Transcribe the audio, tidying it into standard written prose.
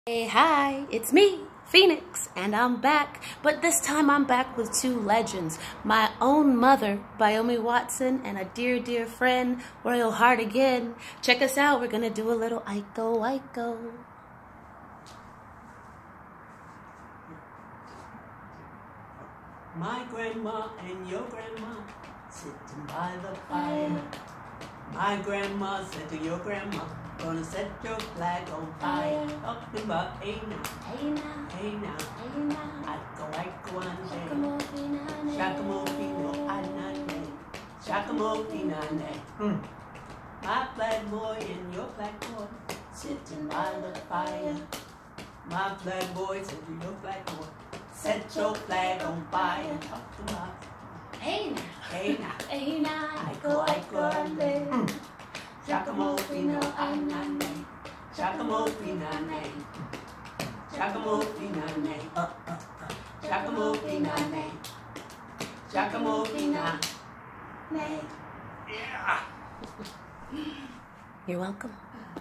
Hey, hi, it's me, Phoenix, and I'm back. But this time I'm back with two legends. My Own Mother by Omi Watson and a dear, dear friend, Royal Heart again. Check us out. We're going to do a little Aiko Aiko. My grandma and your grandma sitting by the fire. My grandma said to your grandma, gonna set your flag on fire. Talking about hey now, Hey now, hey now, hey now. Aiko ande, Shakamofinane. Shakamofi no anane, Shakamofinane. My black boy and your black boy sitting by the fire. My black boy said to your black boy, set your flag on fire. Talk about Hey now, hey now, hey now. Aiko ande. Shakamofino anane, Shakamofinane, Shakamofinane, Shakamofinane, Shakamofinane. Yeah. You're welcome.